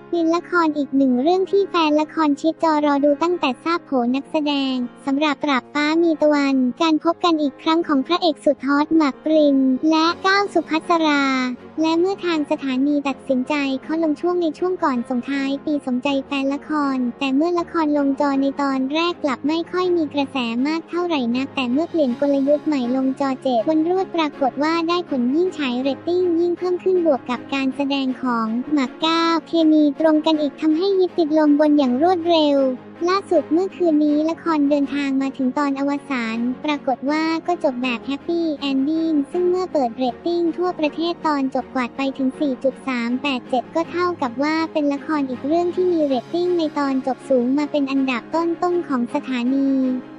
เป็นละครอีกหนึ่งเรื่องที่แฟนละครชิดจอรอดูตั้งแต่ทราบโผนักแสดงสำหรับปราบฟ้ามีตะวันการพบกันอีกครั้งของพระเอกสุดฮอตหมากปรินและก้าวสุภัสราและเมื่อทางสถานีตัดสินใจเขาลงช่วงในช่วงก่อนส่งท้ายปีสมใจแฟนละครแต่เมื่อละครลงจอในตอนแรกกลับไม่ค่อยมีกระแสมากเท่าไหร่นักแต่เมื่อเปลี่ยนกลยุทธ์ใหม่ลงจอ7 วันรวดปรากฏว่าได้ผลยิ่งฉายเรตติ้งยิ่งเพิ่มขึ้นบวกกับการแสดงของหมากก้าวเคมีตรงกันอีกทำให้ฮิตติดลมบนอย่างรวดเร็วล่าสุดเมื่อคืนนี้ละครเดินทางมาถึงตอนอวสานปรากฏว่าก็จบแบบแฮปปี้แอนดิ้งซึ่งเมื่อเปิดเรตติ้งทั่วประเทศตอนจบกวาดไปถึง 4.387 ก็เท่ากับว่าเป็นละครอีกเรื่องที่มีเรตติ้งในตอนจบสูงมาเป็นอันดับต้นๆของสถานี